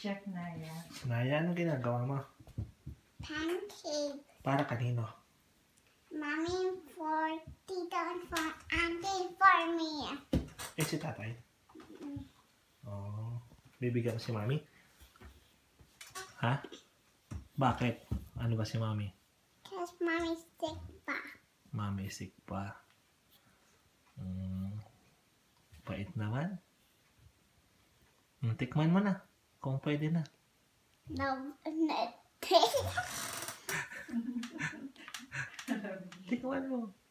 Chef Naya. Naya, ano ginagawa mo? Pancake. Para kanino? Mommy for Tito and for Auntie for me. Eh, si tatay? Oh, bibigyan mo si mami? Ha? Bakit? Ano ba si mami? Because Mommy's sick pa. Mami sick pa. Pait naman. Tikman mo na. Kung pwede na. No, Tikman mo.